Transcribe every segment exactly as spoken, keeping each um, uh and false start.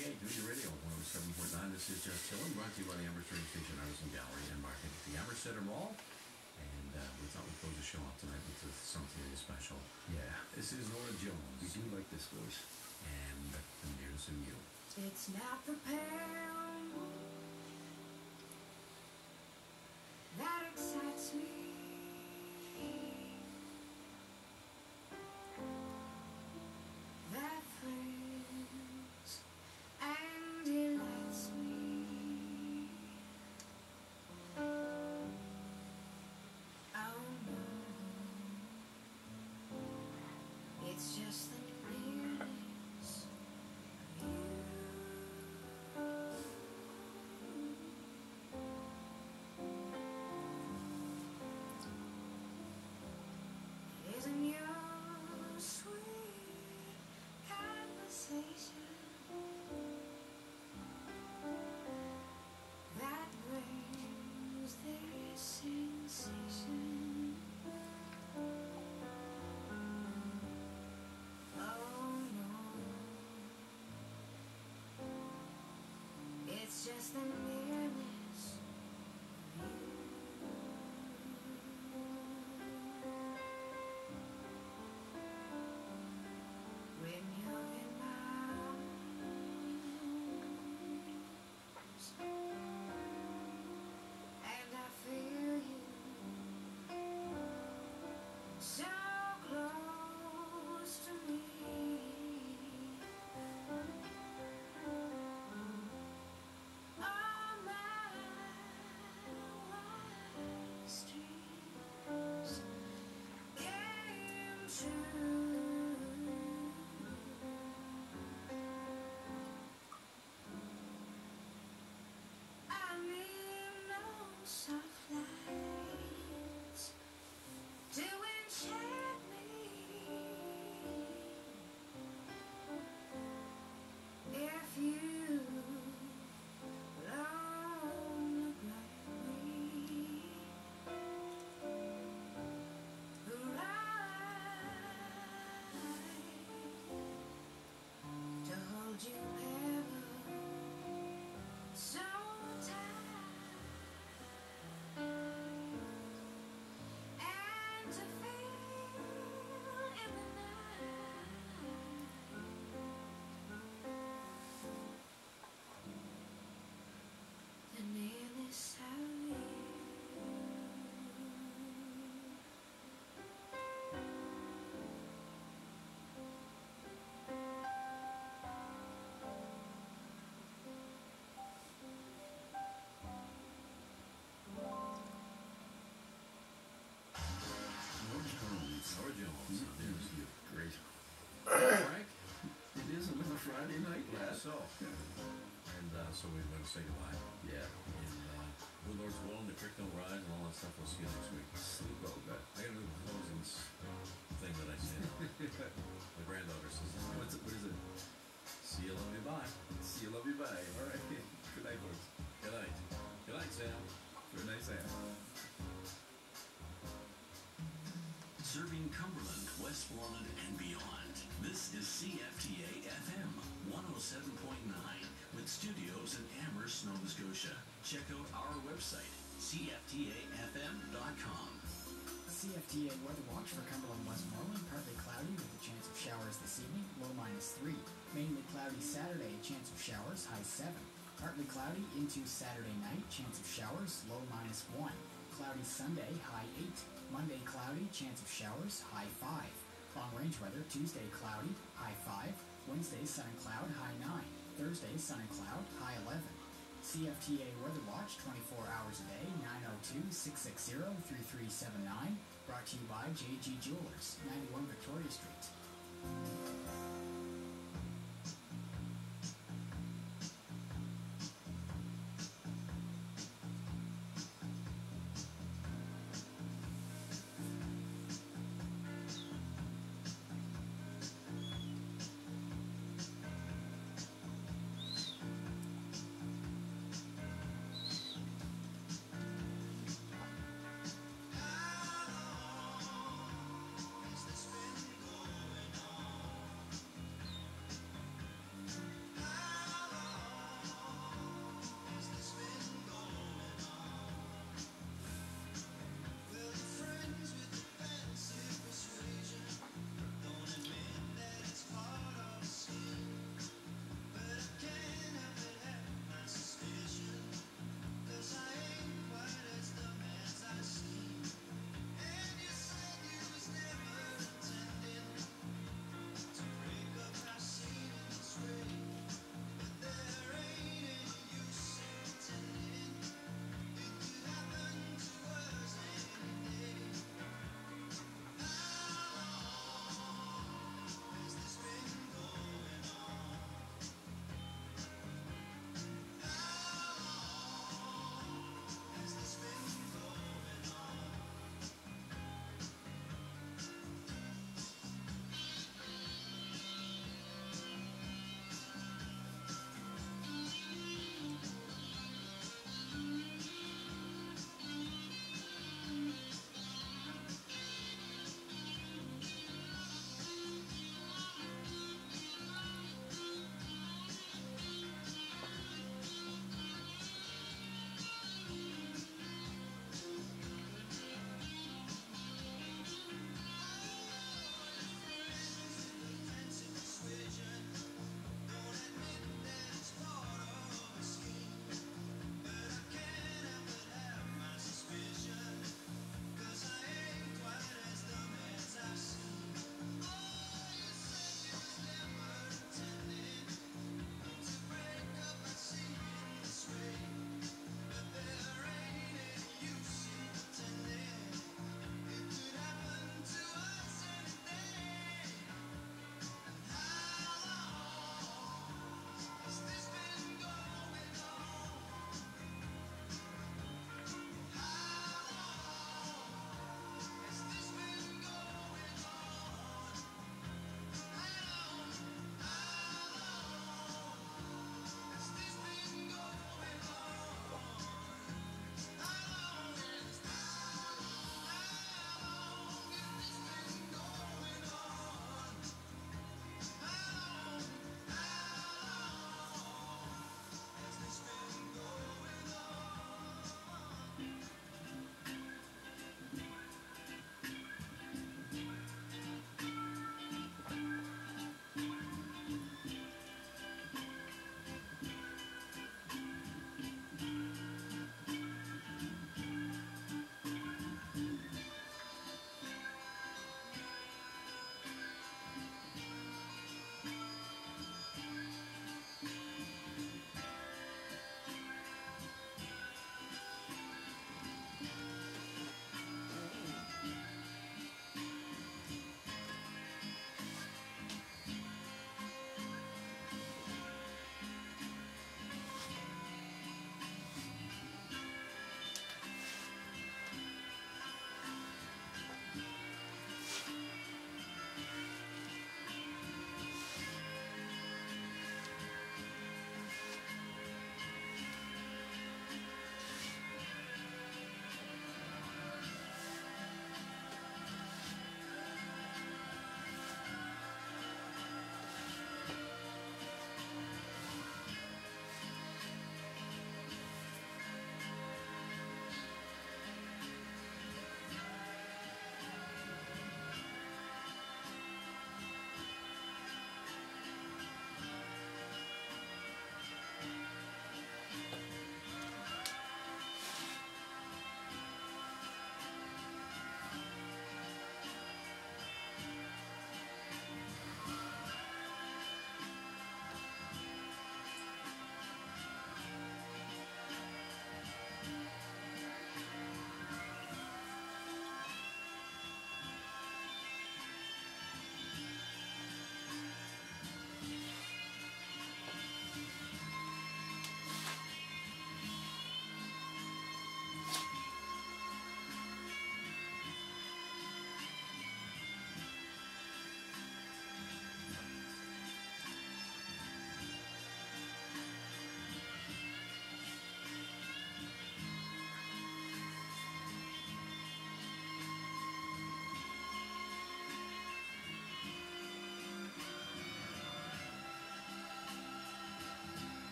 eighty-eight, New York Radio, one oh seven point nine. This is Just Chillin', brought to you by the Amherst Radio Station, Artisan Gallery, and Market at the Amherst Center Mall. And uh, we thought we'd close the show off tonight with uh, something really special. Yeah. This is Nora Jones. We do like this voice. And The Nearness of You. It's not the pound that excites me. That thrills and delights me. Oh no, it's just the nearness of you. It isn't your sweet conversation that brings this sensation. Oh no, it's just the nearness of you. When you're in my arms and I feel you so close to me. All my wildest dreams came true. I need no soft lights to enchant me. If you long brightly, right to hold you ever so tight, and to feel in the night the nearness of you. Nora Jones. Nora Jones. The Nearness of You. Great. Frank? It is another Friday night, Yeah, lad. so. And uh, so we're going to say goodbye. Yeah. And uh, good Lord's willing, the creek don't rise and all that stuff. We'll see you next week. Sleep well, guy. I got to do the closing s- thing that I said. The granddaughter says, What's it? What is it? see you, love you, bye. See you, love you, bye. All right. Good night, folks. Good night. Good night, Sam. Good night, Sam. Serving Cumberland, Westmoreland, and beyond. This is C F T A F M one oh seven point nine with studios in Amherst, Nova Scotia. Check out our website, C F T A F M dot com. C F T A weather watch for Cumberland, Westmoreland. Partly cloudy with a chance of showers this evening, low minus three. Mainly cloudy Saturday, chance of showers, high seven. Partly cloudy into Saturday night, chance of showers, low minus one. Cloudy Sunday, high eight. Monday cloudy, chance of showers, high five. Long range weather, Tuesday cloudy, high five. Wednesday sun and cloud, high nine. Thursday sun and cloud, high eleven. C F T A weather watch, twenty-four hours a day, nine oh two, six six zero, three three seven nine. Brought to you by J G Jewelers, ninety-one Victoria Street.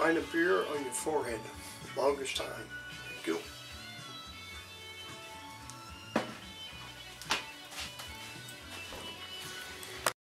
line appear on your forehead. Longest time. Thank you.